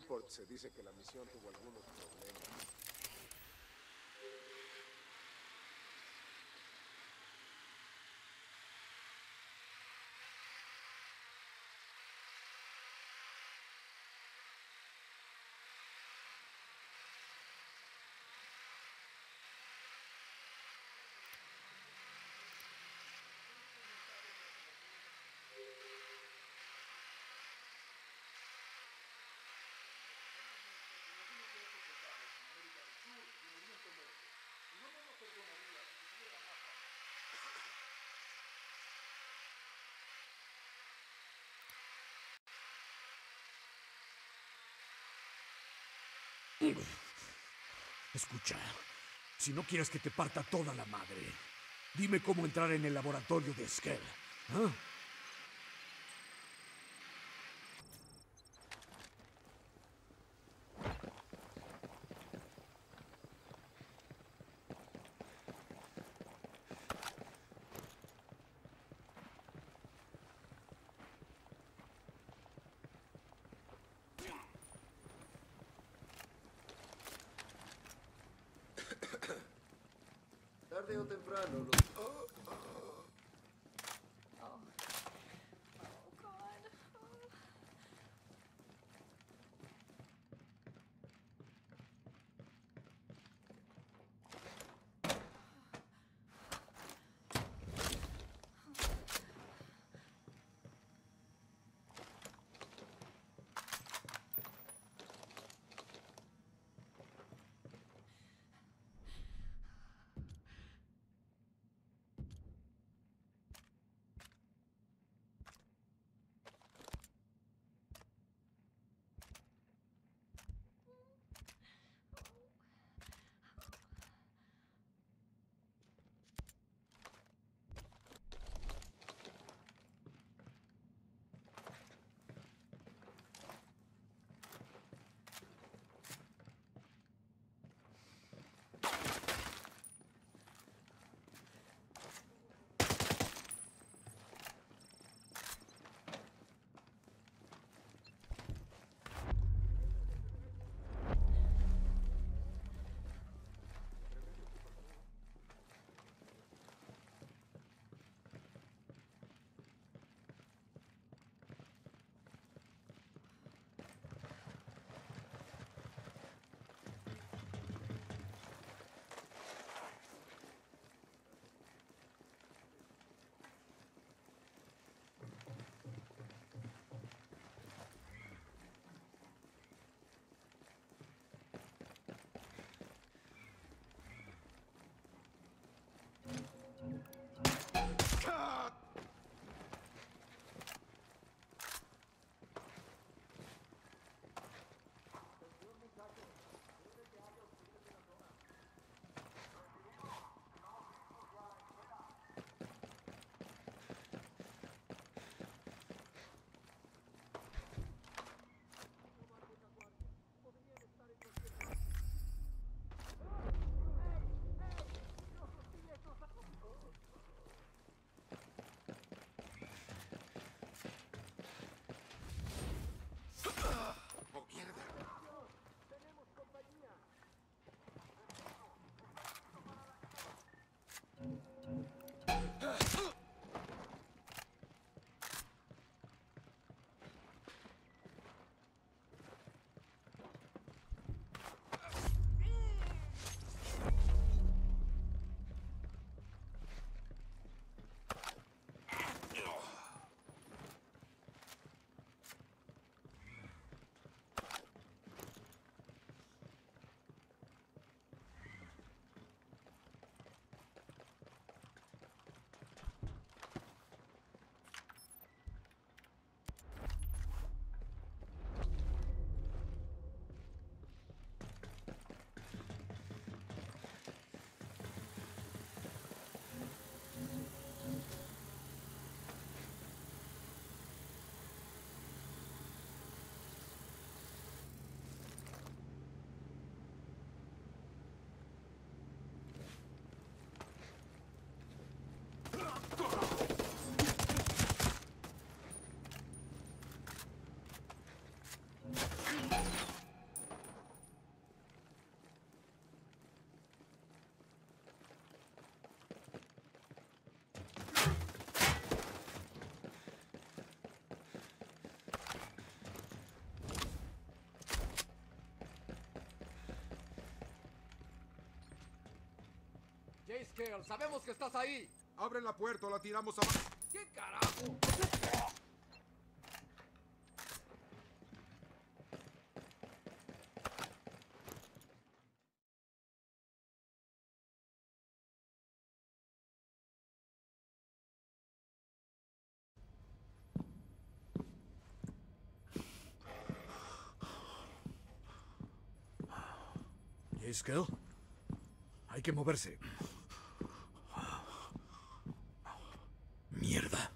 Spaceport se dice que la misión tuvo algunos problemas. Escucha, si no quieres que te parta toda la madre, dime cómo entrar en el laboratorio de Skell. ¿Ah? Tarde o temprano, Scale, sabemos que estás ahí. Abre la puerta o la tiramos abajo. ¿Qué carajo? Scale, hay que moverse. Mierda.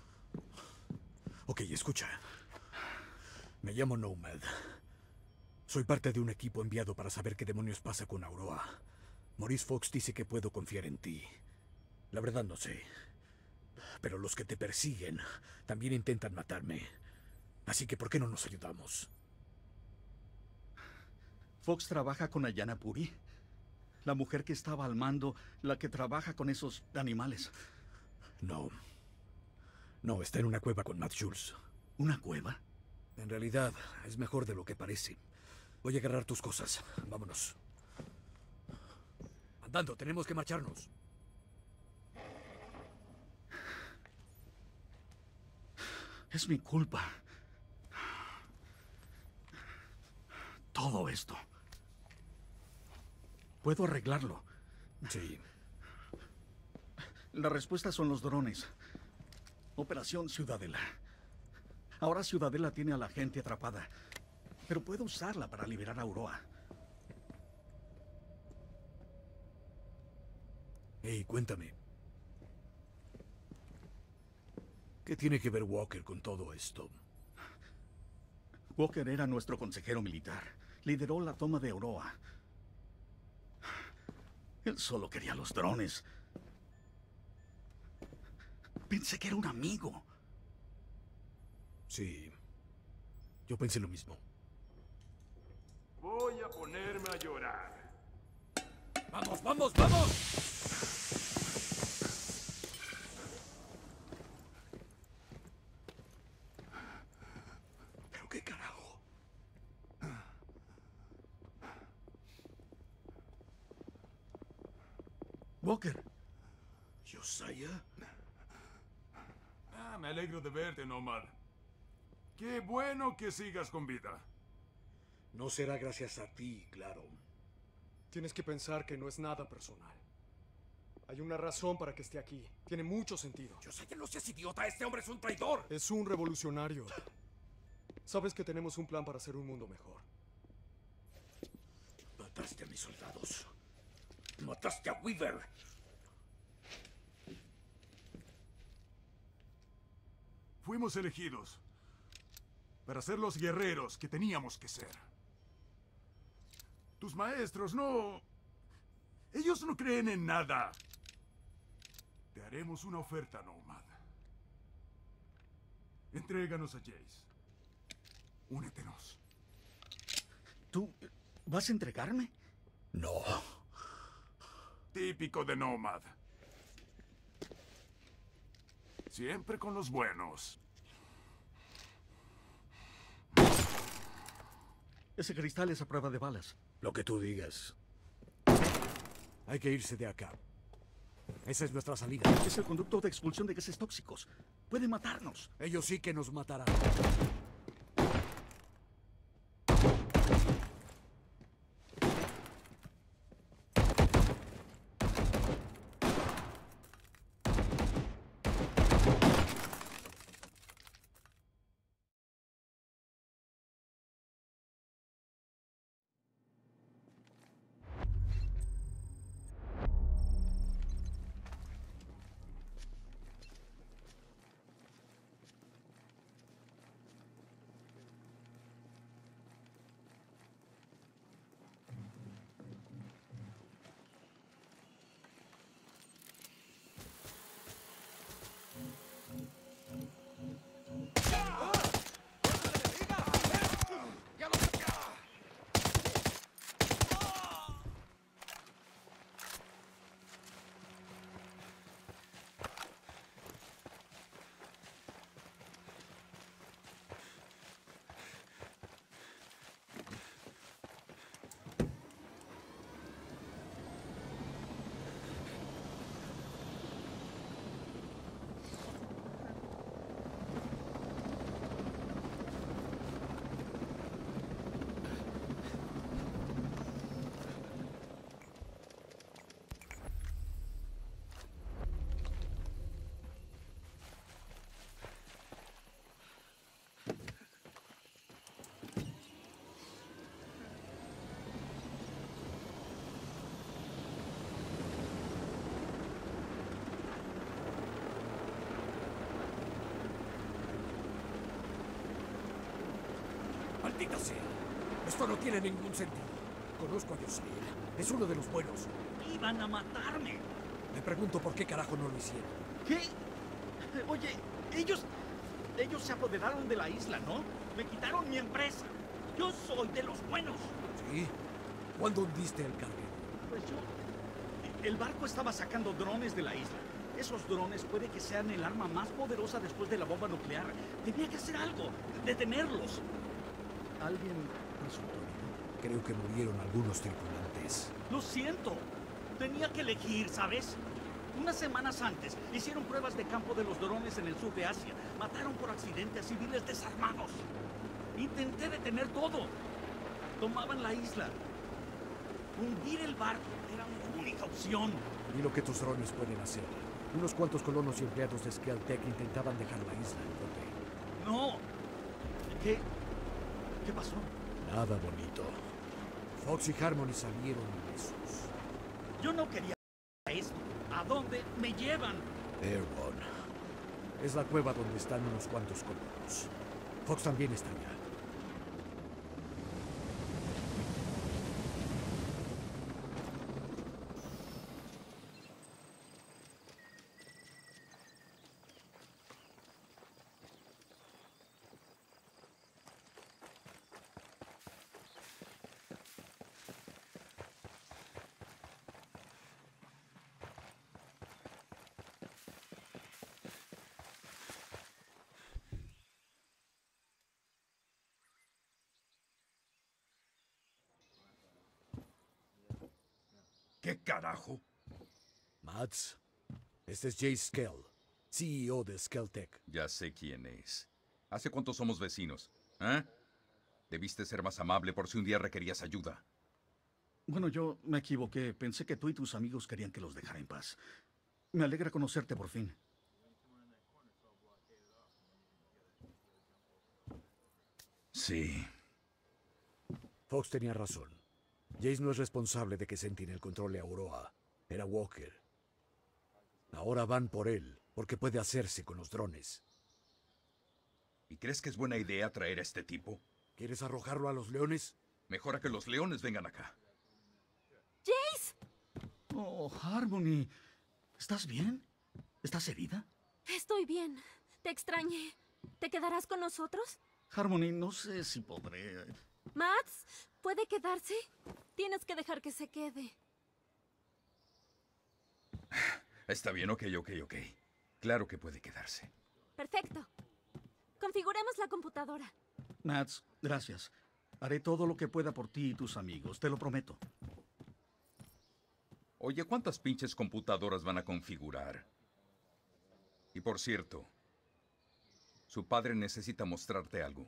Ok, escucha. Me llamo Nomad. Soy parte de un equipo enviado para saber qué demonios pasa con Aurora. Maurice Fox dice que puedo confiar en ti. La verdad no sé. Pero los que te persiguen también intentan matarme. Así que ¿por qué no nos ayudamos? ¿Fox trabaja con Ayana Puri? La mujer que estaba al mando, la que trabaja con esos animales. No. No, está en una cueva con Matt Jules. ¿Una cueva? En realidad, es mejor de lo que parece. Voy a agarrar tus cosas. Vámonos. Andando, tenemos que marcharnos. Es mi culpa. Todo esto. Puedo arreglarlo. Sí. La respuesta son los drones. Operación Ciudadela. Ahora Ciudadela tiene a la gente atrapada. Pero puedo usarla para liberar a Aurora. Hey, cuéntame. ¿Qué tiene que ver Walker con todo esto? Walker era nuestro consejero militar. Lideró la toma de Aurora. Él solo quería los drones. Pensé que era un amigo. Sí. Yo pensé lo mismo. Voy a ponerme a llorar. ¡Vamos, vamos, vamos! ¿Pero qué carajo? Walker. ¿Josiah? Me alegro de verte, Nomad. Qué bueno que sigas con vida. No será gracias a ti, claro. Tienes que pensar que no es nada personal. Hay una razón para que esté aquí. Tiene mucho sentido. Josiah, no seas idiota. Este hombre es un traidor. Es un revolucionario. Sabes que tenemos un plan para hacer un mundo mejor. Mataste a mis soldados. Mataste a Weaver. Fuimos elegidos para ser los guerreros que teníamos que ser. Tus maestros no... Ellos no creen en nada. Te haremos una oferta, Nomad. Entréganos a Jace. Únetenos. ¿Tú vas a entregarme? No. Típico de Nomad. Siempre con los buenos. Ese cristal es a prueba de balas. Lo que tú digas. Hay que irse de acá. Esa es nuestra salida. Es el conducto de expulsión de gases tóxicos. Puede matarnos. Ellos sí que nos matarán. ¡Maldita sea! Esto no tiene ningún sentido. Conozco a Josael. Es uno de los buenos. Iban a matarme. Me pregunto por qué carajo no lo hicieron. ¿Qué? Oye, ellos se apoderaron de la isla, ¿no? Me quitaron mi empresa. Yo soy de los buenos. ¿Sí? ¿Cuándo hundiste el carguero? Pues el barco estaba sacando drones de la isla. Esos drones puede que sean el arma más poderosa después de la bomba nuclear. Tenía que hacer algo, detenerlos. ¿Alguien resultó herido? Creo que murieron algunos tripulantes. Lo siento. Tenía que elegir, ¿sabes? Unas semanas antes hicieron pruebas de campo de los drones en el sur de Asia. Mataron por accidente a civiles desarmados. Intenté detener todo. Tomaban la isla. Hundir el barco era mi única opción. Y lo que tus drones pueden hacer. Unos cuantos colonos y empleados de Skeltec intentaban dejar la isla en bote. No. ¿Qué pasó? Nada bonito. Fox y Harmony salieron ilesos. Yo no quería esto. ¿A dónde me llevan? Airborne. Es la cueva donde están unos cuantos colonos. Fox también está allá. ¿Qué carajo? Mads, este es Jay Skell, CEO de Skeltec. Ya sé quién es. ¿Hace cuánto somos vecinos? ¿Eh? Debiste ser más amable por si un día requerías ayuda. Bueno, yo me equivoqué. Pensé que tú y tus amigos querían que los dejara en paz. Me alegra conocerte por fin. Sí. Fox tenía razón. Jace no es responsable de que Sentinel controle a Auroa. Era Walker. Ahora van por él, porque puede hacerse con los drones. ¿Y crees que es buena idea traer a este tipo? ¿Quieres arrojarlo a los leones? Mejor a que los leones vengan acá. ¡Jace! Oh, Harmony. ¿Estás bien? ¿Estás herida? Estoy bien. Te extrañé. ¿Te quedarás con nosotros? Harmony, no sé si podré. Mads, ¿puede quedarse? Tienes que dejar que se quede. Está bien, ok. Claro que puede quedarse. Perfecto. Configuremos la computadora. Mads, gracias. Haré todo lo que pueda por ti y tus amigos, te lo prometo. Oye, ¿cuántas pinches computadoras van a configurar? Y por cierto, su padre necesita mostrarte algo.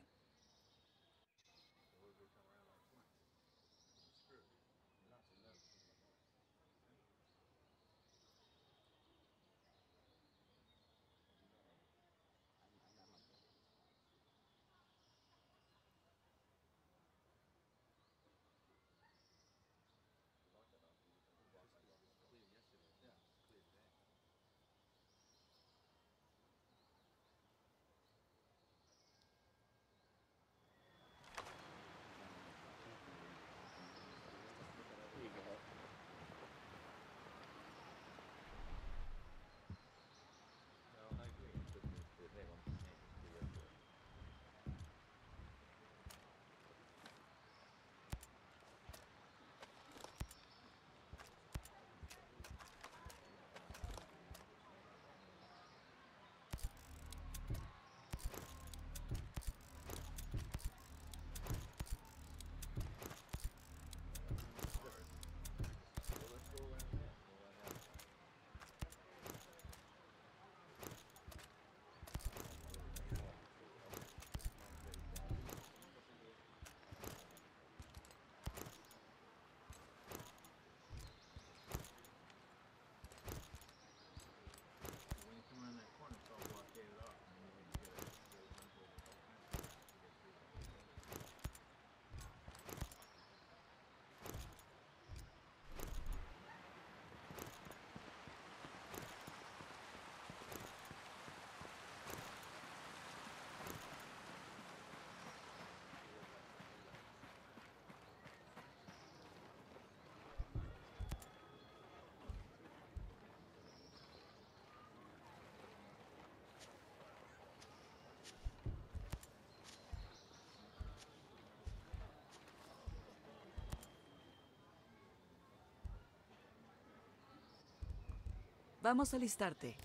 Vamos a alistarte.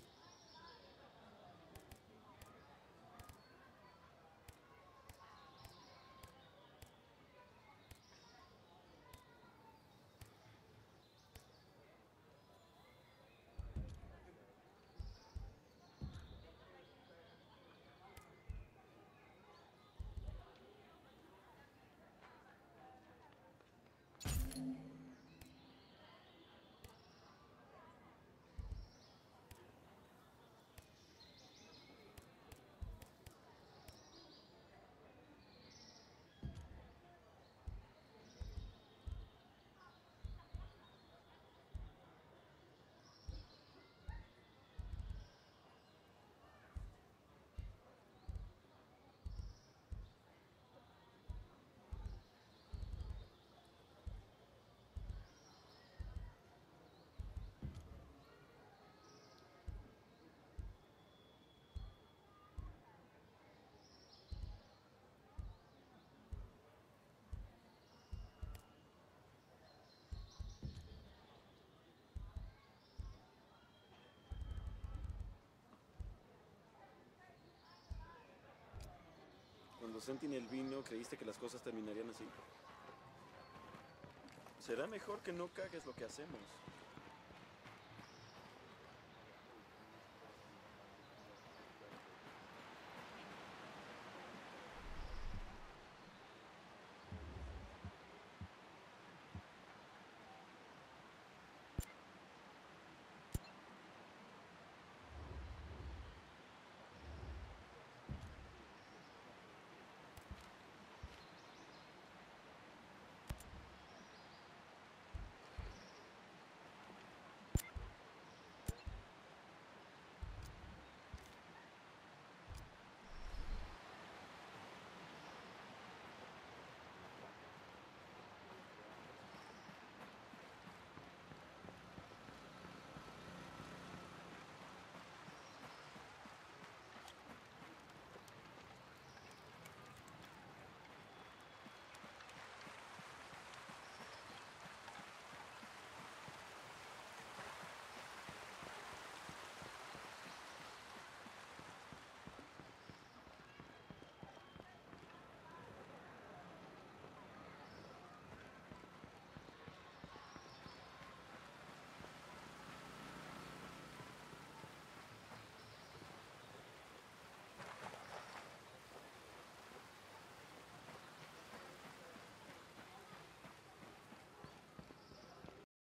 Cuando Sentinel vino, ¿creíste que las cosas terminarían así? Será mejor que no cagues lo que hacemos.